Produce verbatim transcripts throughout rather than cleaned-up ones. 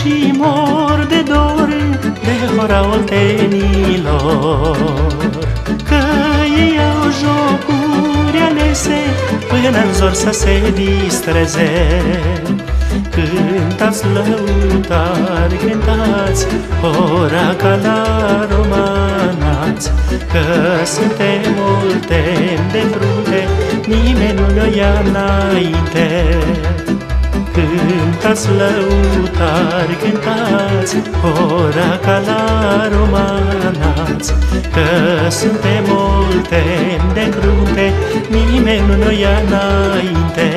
și mor de dor de hora oltenilor, că ei au jocuri alese până-n zor să se distreze. Cântați lăutari, cântați ora ca la romanați, că suntem multe de frunte, nimeni nu ne-o ia înainte. Cântați lăutari, cântați ora ca la romanați, că suntem multe de frunte, nimeni nu ne-o ia înainte.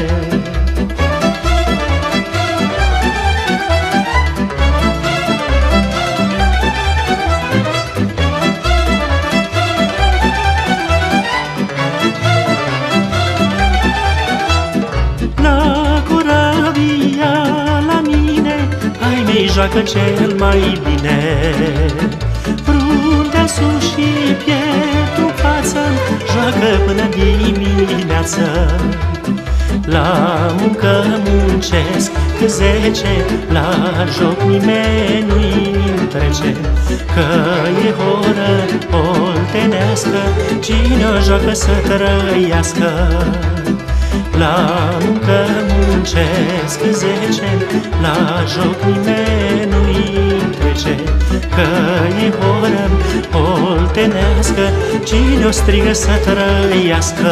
Joacă cel mai bine, fruntea sus și pieptul față, joacă până dimineață. La muncă muncesc cât zece, la joc nimeni nu-i trece, că e horă oltenească, cine o joacă să trăiască. La muncă muncesc zece, la joc nimeni nu-i trece, că e horă oltenească, cine o strigă să trăiască.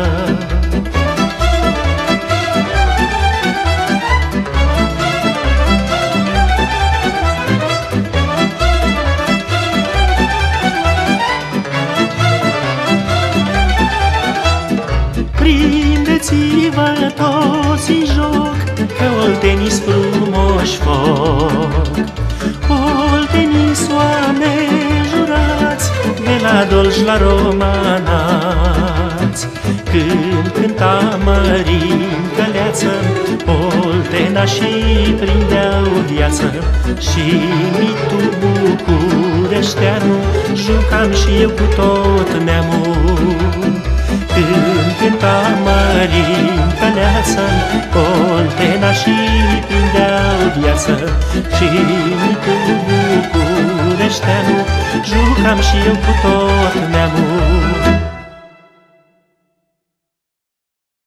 Prindeți-vă toți în joc, că oltenii-s frumoși foc. Oltenii-s oameni jurați, de la dolj la romanați. Când cânta Mărin Căleață, oltenașii prindeau viață, și mitul bucureșteanu jucam și eu cu tot neamul. Când cânta Mărin Căleață, oltenașii prindeau viață, și mitul bucureșteanu jucam și eu cu tot neamul.